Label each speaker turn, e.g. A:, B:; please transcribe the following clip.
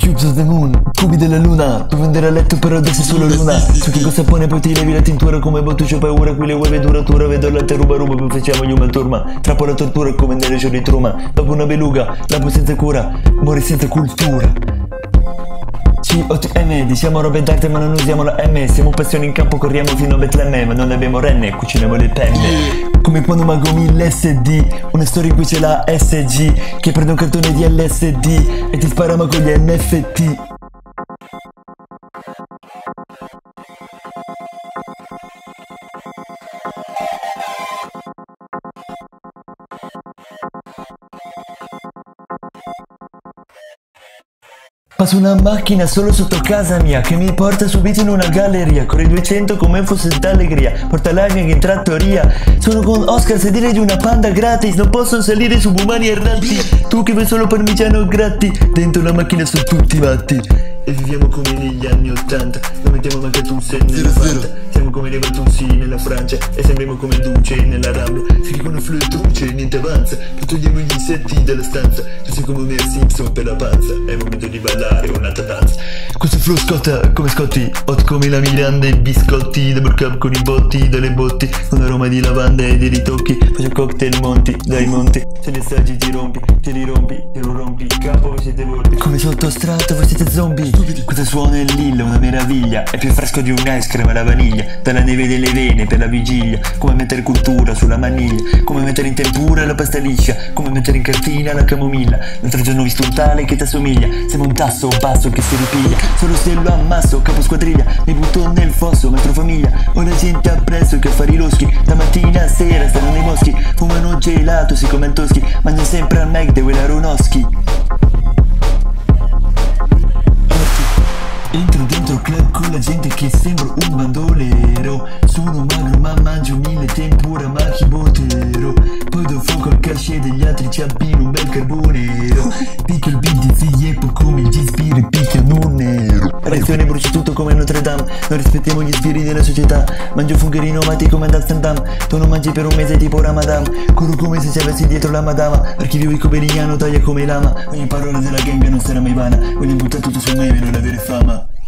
A: Cubes of the Moon, cubi della luna. Puoi andare a letto però adesso è solo luna. Su che cosa pone poi ti levi la tintura. Come botto c'ho paura, qui le uova duratura. Vedo l'alta ruba, poi facciamo io una turma. Trappo la tortura come nelle giorni truma. Dopo una beluga, lapo senza cura, muori senza cultura. COTM, diciamo robe d'arte ma non usiamo la M. Siamo passioni in campo, corriamo fino a Betlemme. Ma non abbiamo renne, cuciniamo le penne. Come quando mago l'SD, una storia in cui c'è la SG che prende un cartone di LSD e ti spara ma con gli NFT. Passo una macchina solo sotto casa mia che mi porta subito in una galleria. Corri 200 come fosse d'allegria, porta la mia in trattoria. Sono con Oscar, sedere di una panda gratis. Non posso salire su umani erranti. Tu che vuoi solo parmigiano gratti. Dentro la macchina sono tutti matti. E viviamo come negli anni 80. Non mettiamo manca tu sei nella Fanta. Siamo come le Vatussi nella Francia. E sembriamo come Duce nella Rambla. Se che con un fluttuce niente avanza. Poi togliamo gli insetti dalla stanza. Tu sei come Homer Simpson per la panza. È il momento di ballare un'altra danza. Questo flow scotta come Scotti. Hot come la Miranda e biscotti. Double cup con i botti dalle botti. Con aroma di lavanda e dei ritocchi. Faccio cocktail monti dai monti. Se li assaggi ti rompi, te li rompi, te lo rompi. Capo voi siete volpi. Come sottostrato voi siete zombie. Questo suono è Lilla, una meraviglia. È più fresco di un ice cream alla vaniglia. Dalla neve delle vene per la vigilia. Come mettere cultura sulla maniglia. Come mettere in tempura la pasta liscia. Come mettere in cartina la camomilla. L'altro giorno ho visto un tale che t'assomiglia. Sembra un tasso basso che si ripiglia. Solo se lo ammasso, capo squadriglia. Mi butto nel fosso, metro famiglia. Ho la gente appresso che affari loschi. Da mattina a sera stanno nei boschi. Fumano gelato, si come Toschi. Mangiano sempre al Mac, devo l'Aronofsky. Entro dentro il club con la gente che sembra un bandolero. Sono magro ma mangio 1000 tempura ma chi botero. Poi do fuoco al cachet degli altri ci abbino un bel carbonero. Picchio il beat di Ziepo come gli sbirri picchiano un nero. Reazione brucio tutto come Notre Dame. Non rispettiamo gli sbirri della società. Mangio fungherino mati come ad Amsterdam. Tu non mangi per un mese tipo Ramadan. Corro come se ci avessi dietro la madama. Archivio il coberigliano taglia come lama. Ogni parola della gang non sarà mai vana. Voglio buttare tutto su me per non avere fama.